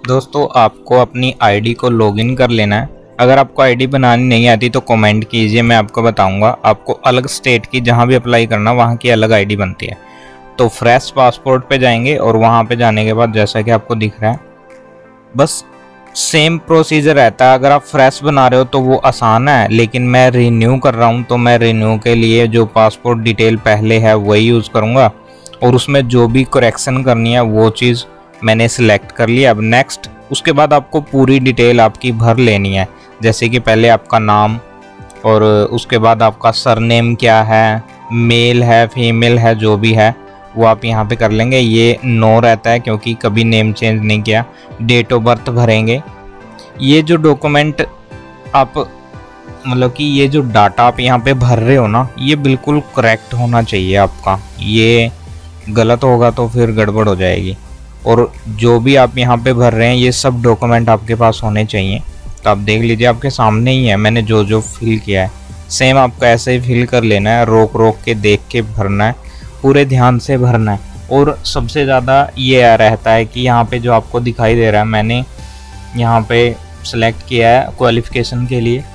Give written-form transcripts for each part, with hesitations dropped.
दोस्तों आपको अपनी आईडी को लॉगिन कर लेना है। अगर आपको आईडी बनानी नहीं आती तो कमेंट कीजिए, मैं आपको बताऊंगा। आपको अलग स्टेट की जहां भी अप्लाई करना वहां की अलग आईडी बनती है। तो फ्रेश पासपोर्ट पे जाएंगे और वहां पे जाने के बाद जैसा कि आपको दिख रहा है बस सेम प्रोसीजर रहता है। अगर आप फ्रेश बना रहे हो तो वो आसान है, लेकिन मैं रिन्यू कर रहा हूँ तो मैं रिन्यू के लिए जो पासपोर्ट डिटेल पहले है वही यूज़ करूँगा और उसमें जो भी करेक्शन करनी है वो चीज़ मैंने सिलेक्ट कर लिया। अब नेक्स्ट, उसके बाद आपको पूरी डिटेल आपकी भर लेनी है। जैसे कि पहले आपका नाम और उसके बाद आपका सरनेम क्या है, मेल है फीमेल है, जो भी है वो आप यहाँ पे कर लेंगे। ये नो रहता है क्योंकि कभी नेम चेंज नहीं किया। डेट ऑफ बर्थ भरेंगे। ये जो डॉक्यूमेंट आप मतलब कि ये जो डाटा आप यहाँ पे भर रहे हो ना, ये बिल्कुल करेक्ट होना चाहिए आपका। ये गलत होगा तो फिर गड़बड़ हो जाएगी। और जो भी आप यहाँ पे भर रहे हैं ये सब डॉक्यूमेंट आपके पास होने चाहिए। तो आप देख लीजिए, आपके सामने ही है मैंने जो जो फिल किया है, सेम आपको ऐसे ही फिल कर लेना है। रोक रोक के देख के भरना है, पूरे ध्यान से भरना है। और सबसे ज़्यादा ये रहता है कि यहाँ पे जो आपको दिखाई दे रहा है, मैंने यहाँ पे सेलेक्ट किया है क्वालिफ़िकेशन के लिए।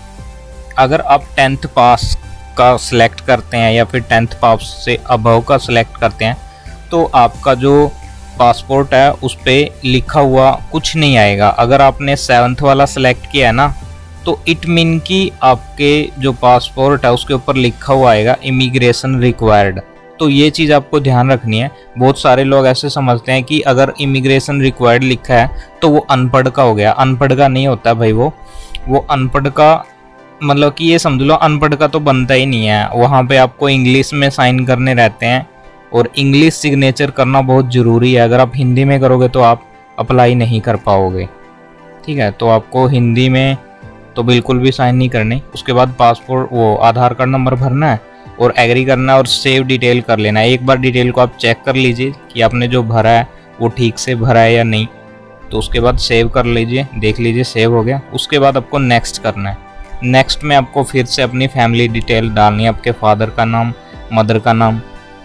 अगर आप 10th पास का सिलेक्ट करते हैं या फिर 10th पास से अबव का सिलेक्ट करते हैं तो आपका जो पासपोर्ट है उस पर लिखा हुआ कुछ नहीं आएगा। अगर आपने 7th वाला सेलेक्ट किया है ना तो इट मीन कि आपके जो पासपोर्ट है उसके ऊपर लिखा हुआ आएगा इमिग्रेशन रिक्वायर्ड। तो ये चीज़ आपको ध्यान रखनी है। बहुत सारे लोग ऐसे समझते हैं कि अगर इमिग्रेशन रिक्वायर्ड लिखा है तो वो अनपढ़ का हो गया। अनपढ़ का नहीं होता भाई, वो अनपढ़ का मतलब कि ये समझ लो अनपढ़ का तो बनता ही नहीं है। वहाँ पे आपको इंग्लिश में साइन करने रहते हैं और इंग्लिश सिग्नेचर करना बहुत ज़रूरी है। अगर आप हिंदी में करोगे तो आप अप्लाई नहीं कर पाओगे, ठीक है। तो आपको हिंदी में तो बिल्कुल भी साइन नहीं करने। उसके बाद पासपोर्ट वो आधार कार्ड नंबर भरना है और एग्री करना है और सेव डिटेल कर लेना है। एक बार डिटेल को आप चेक कर लीजिए कि आपने जो भरा है वो ठीक से भरा है या नहीं। तो उसके बाद सेव कर लीजिए, देख लीजिए सेव हो गया। उसके बाद आपको नेक्स्ट करना है। नेक्स्ट में आपको फिर से अपनी फैमिली डिटेल डालनी है, आपके फादर का नाम, मदर का नाम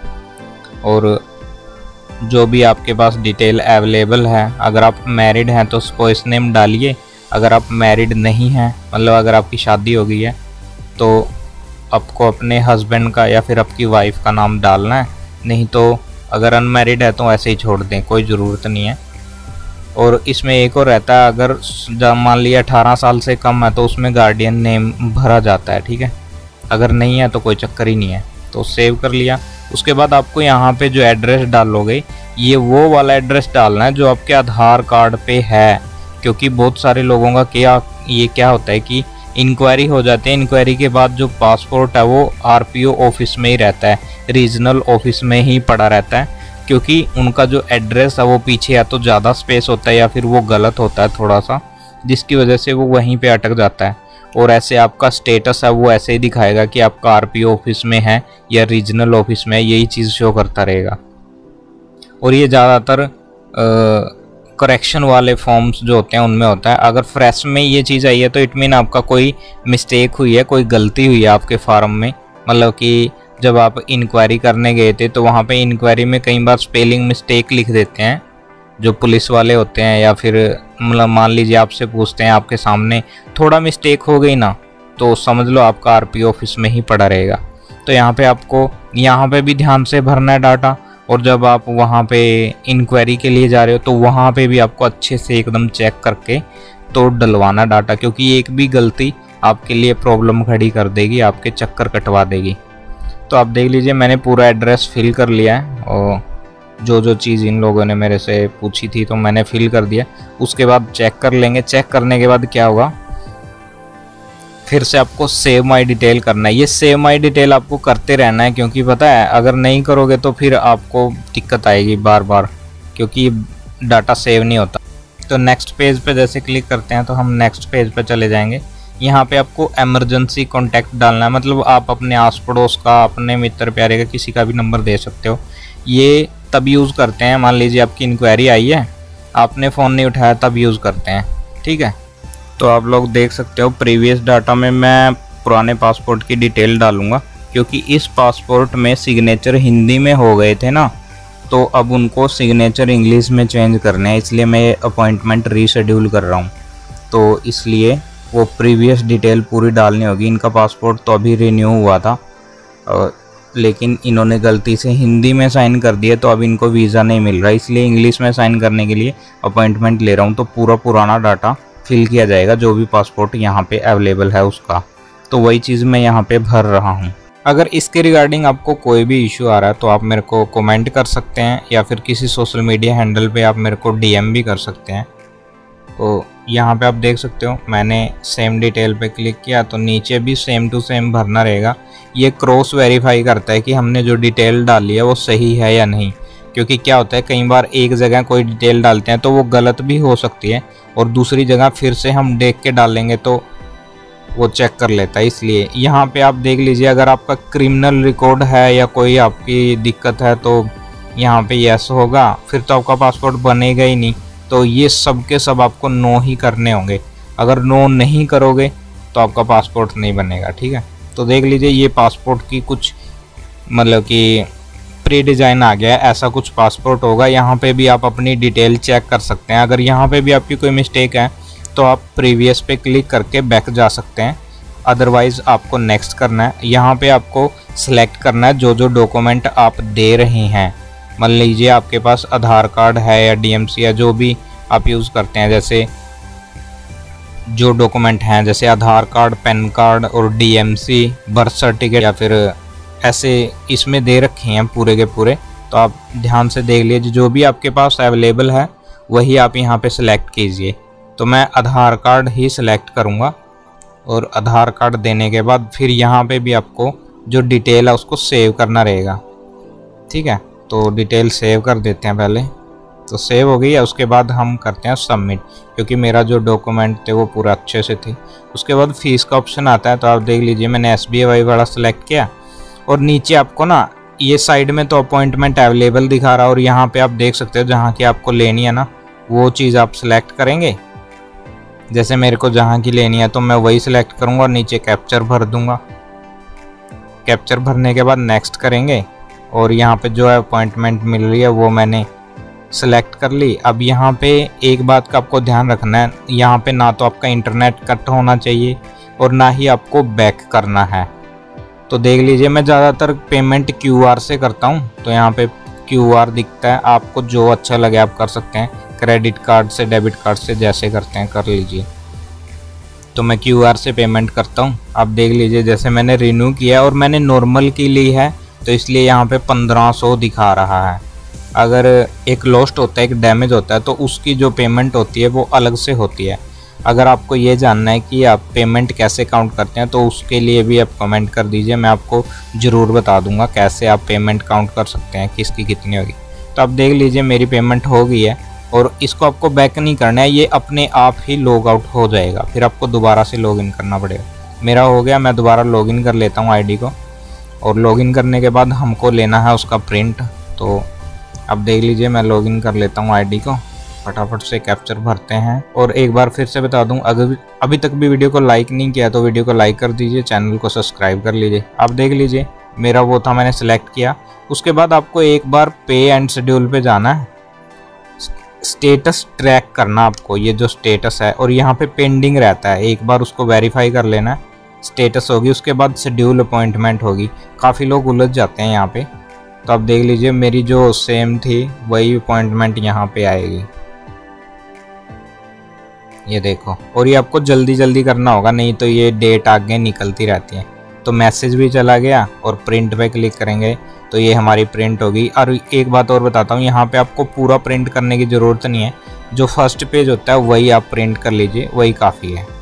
और जो भी आपके पास डिटेल अवेलेबल है। अगर आप मैरिड हैं तो स्पाउस नेम डालिए। अगर आप मैरिड नहीं हैं, मतलब अगर आपकी शादी हो गई है, तो आपको अपने हस्बैंड का या फिर आपकी वाइफ का नाम डालना है। नहीं तो अगर अनमैरिड है तो ऐसे ही छोड़ दें, कोई ज़रूरत नहीं है। और इसमें एक और रहता है, अगर मान लिया 18 साल से कम है तो उसमें गार्डियन नेम भरा जाता है, ठीक है। अगर नहीं है तो कोई चक्कर ही नहीं है। तो सेव कर लिया। उसके बाद आपको यहाँ पे जो एड्रेस डालोगे ये वो वाला एड्रेस डालना है जो आपके आधार कार्ड पे है। क्योंकि बहुत सारे लोगों का क्या होता है कि इंक्वायरी हो जाती है। इंक्वायरी के बाद जो पासपोर्ट है वो आरपीओ ऑफिस में ही रहता है, रीजनल ऑफिस में ही पड़ा रहता है। क्योंकि उनका जो एड्रेस है वो पीछे या तो ज़्यादा स्पेस होता है या फिर वो गलत होता है थोड़ा सा, जिसकी वजह से वो वहीं पे अटक जाता है। और ऐसे आपका स्टेटस है वो ऐसे ही दिखाएगा कि आपका आरपीओ ऑफिस में है या रीजनल ऑफिस में है, यही चीज़ शो करता रहेगा। और ये ज़्यादातर करेक्शन वाले फॉर्म्स जो होते हैं उनमें होता है। अगर फ्रेश में ये चीज़ आई है तो इट मीन आपका कोई मिस्टेक हुई है, कोई गलती हुई है आपके फार्म में। मतलब कि जब आप इंक्वायरी करने गए थे तो वहाँ पे इंक्वायरी में कई बार स्पेलिंग मिस्टेक लिख देते हैं जो पुलिस वाले होते हैं, या फिर मतलब मान लीजिए आपसे पूछते हैं आपके सामने, थोड़ा मिस्टेक हो गई ना तो समझ लो आपका आरपीओ ऑफिस में ही पड़ा रहेगा। तो यहाँ पे आपको यहाँ पे भी ध्यान से भरना है डाटा। और जब आप वहाँ पे इंक्वायरी के लिए जा रहे हो तो वहाँ पे भी आपको अच्छे से एकदम चेक करके तो डलवाना डाटा, क्योंकि एक भी गलती आपके लिए प्रॉब्लम खड़ी कर देगी, आपके चक्कर कटवा देगी। तो आप देख लीजिए मैंने पूरा एड्रेस फिल कर लिया है और जो चीज़ इन लोगों ने मेरे से पूछी थी तो मैंने फिल कर दिया। उसके बाद चेक कर लेंगे। चेक करने के बाद क्या होगा, फिर से आपको सेव माई डिटेल करना है। ये सेव माई डिटेल आपको करते रहना है, क्योंकि पता है अगर नहीं करोगे तो फिर आपको दिक्कत आएगी बार बार, क्योंकि डाटा सेव नहीं होता। तो नेक्स्ट पेज पे जैसे क्लिक करते हैं तो हम नेक्स्ट पेज पे चले जाएंगे। यहाँ पे आपको इमरजेंसी कॉन्टैक्ट डालना है, मतलब आप अपने आस पड़ोस का, अपने मित्र प्यारे का किसी का भी नंबर दे सकते हो। ये तब यूज़ करते हैं, मान लीजिए आपकी इंक्वायरी आई है, आपने फ़ोन नहीं उठाया, तब यूज़ करते हैं, ठीक है। तो आप लोग देख सकते हो प्रीवियस डाटा में मैं पुराने पासपोर्ट की डिटेल डालूंगा, क्योंकि इस पासपोर्ट में सिग्नेचर हिंदी में हो गए थे ना, तो अब उनको सिग्नेचर इंग्लिश में चेंज करने हैं, इसलिए मैं ये अपॉइंटमेंट रीशेड्यूल कर रहा हूँ। तो इसलिए वो प्रीवियस डिटेल पूरी डालनी होगी। इनका पासपोर्ट तो अभी रिन्यू हुआ था, लेकिन इन्होंने गलती से हिंदी में साइन कर दिया, तो अब इनको वीज़ा नहीं मिल रहा, इसलिए इंग्लिश में साइन करने के लिए अपॉइंटमेंट ले रहा हूँ। तो पूरा पुराना डाटा फिल किया जाएगा, जो भी पासपोर्ट यहाँ पे अवेलेबल है उसका। तो वही चीज़ मैं यहाँ पे भर रहा हूँ। अगर इसके रिगार्डिंग आपको कोई भी इशू आ रहा है तो आप मेरे को कमेंट कर सकते हैं, या फिर किसी सोशल मीडिया हैंडल पे आप मेरे को डीएम भी कर सकते हैं। तो यहाँ पे आप देख सकते हो मैंने सेम डिटेल पे क्लिक किया, तो नीचे भी सेम टू सेम भरना रहेगा। ये क्रॉस वेरीफाई करता है कि हमने जो डिटेल डाली है वो सही है या नहीं, क्योंकि क्या होता है कई बार एक जगह कोई डिटेल डालते हैं तो वो गलत भी हो सकती है, और दूसरी जगह फिर से हम देख के डालेंगे तो वो चेक कर लेता है। इसलिए यहाँ पे आप देख लीजिए, अगर आपका क्रिमिनल रिकॉर्ड है या कोई आपकी दिक्कत है तो यहाँ पे यस होगा, फिर तो आपका पासपोर्ट बनेगा ही नहीं। तो ये सब के सब आपको नो ही करने होंगे। अगर नो नहीं करोगे तो आपका पासपोर्ट नहीं बनेगा, ठीक है। तो देख लीजिए ये पासपोर्ट की कुछ मतलब कि प्री डिज़ाइन आ गया है, ऐसा कुछ पासपोर्ट होगा। यहाँ पे भी आप अपनी डिटेल चेक कर सकते हैं। अगर यहाँ पे भी आपकी कोई मिस्टेक है तो आप प्रीवियस पे क्लिक करके बैक जा सकते हैं, अदरवाइज़ आपको नेक्स्ट करना है। यहाँ पे आपको सिलेक्ट करना है जो जो डॉक्यूमेंट आप दे रहे हैं। मान लीजिए आपके पास आधार कार्ड है या डीएमसी है, जो भी आप यूज़ करते हैं, जैसे जो डॉक्यूमेंट हैं जैसे आधार कार्ड, पैन कार्ड और डीएमसी, बर्थ सर्टिफिकेट या फिर ऐसे इसमें दे रखे हैं पूरे के पूरे। तो आप ध्यान से देख लीजिए, जो भी आपके पास अवेलेबल है वही आप यहाँ पे सिलेक्ट कीजिए। तो मैं आधार कार्ड ही सिलेक्ट करूँगा, और आधार कार्ड देने के बाद फिर यहाँ पे भी आपको जो डिटेल है उसको सेव करना रहेगा, ठीक है। तो डिटेल सेव कर देते हैं पहले। तो सेव हो गई है, उसके बाद हम करते हैं सबमिट, क्योंकि मेरा जो डॉक्यूमेंट थे वो पूरा अच्छे से थे। उसके बाद फीस का ऑप्शन आता है, तो आप देख लीजिए मैंने SBI वाला सेलेक्ट किया, और नीचे आपको ना ये साइड में तो अपॉइंटमेंट अवेलेबल दिखा रहा है, और यहाँ पे आप देख सकते हो जहाँ की आपको लेनी है ना वो चीज़ आप सिलेक्ट करेंगे। जैसे मेरे को जहाँ की लेनी है तो मैं वही सिलेक्ट करूँगा और नीचे कैप्चर भर दूँगा। कैप्चर भरने के बाद नेक्स्ट करेंगे, और यहाँ पे जो है अपॉइंटमेंट मिल रही है वो मैंने सेलेक्ट कर ली। अब यहाँ पे एक बात का आपको ध्यान रखना है, यहाँ पे ना तो आपका इंटरनेट कट होना चाहिए और ना ही आपको बैक करना है। तो देख लीजिए मैं ज़्यादातर पेमेंट QR से करता हूँ, तो यहाँ पे QR दिखता है, आपको जो अच्छा लगे आप कर सकते हैं। क्रेडिट कार्ड से, डेबिट कार्ड से, जैसे करते हैं कर लीजिए। तो मैं QR से पेमेंट करता हूँ। आप देख लीजिए जैसे मैंने रिन्यू किया और मैंने नॉर्मल की ली है, तो इसलिए यहाँ पे 1500 दिखा रहा है। अगर एक लॉस्ट होता है, एक डैमेज होता है, तो उसकी जो पेमेंट होती है वो अलग से होती है। अगर आपको ये जानना है कि आप पेमेंट कैसे काउंट करते हैं तो उसके लिए भी आप कमेंट कर दीजिए, मैं आपको ज़रूर बता दूंगा कैसे आप पेमेंट काउंट कर सकते हैं, किसकी कितनी होगी। तो आप देख लीजिए मेरी पेमेंट हो गई है, और इसको आपको बैक नहीं करना है, ये अपने आप ही लॉग आउट हो जाएगा, फिर आपको दोबारा से लॉगिन करना पड़ेगा। मेरा हो गया, मैं दोबारा लॉगिन कर लेता हूँ आईडी को, और लॉगिन करने के बाद हमको लेना है उसका प्रिंट। तो अब देख लीजिए मैं लॉगिन कर लेता हूँ आईडी को, फटाफट से कैप्चर भरते हैं। और एक बार फिर से बता दूं, अगर अभी तक भी वीडियो को लाइक नहीं किया तो वीडियो को लाइक कर दीजिए, चैनल को सब्सक्राइब कर लीजिए। आप देख लीजिए मेरा वो था, मैंने सेलेक्ट किया। उसके बाद आपको एक बार पे एंड शेड्यूल पे जाना है, स्टेटस ट्रैक करना आपको, ये जो स्टेटस है, और यहाँ पे पेंडिंग रहता है, एक बार उसको वेरीफाई कर लेना है। स्टेटस होगी, उसके बाद शेड्यूल अपॉइंटमेंट होगी। काफ़ी लोग उलझ जाते हैं यहाँ पे। तो आप देख लीजिए मेरी जो सेम थी वही अपॉइंटमेंट यहाँ पे आएगी, ये देखो। और ये आपको जल्दी जल्दी करना होगा, नहीं तो ये डेट आगे निकलती रहती है। तो मैसेज भी चला गया, और प्रिंट पे क्लिक करेंगे तो ये हमारी प्रिंट होगी। और एक बात और बताता हूँ, यहाँ पे आपको पूरा प्रिंट करने की ज़रूरत नहीं है, जो फर्स्ट पेज होता है वही आप प्रिंट कर लीजिए, वही काफ़ी है।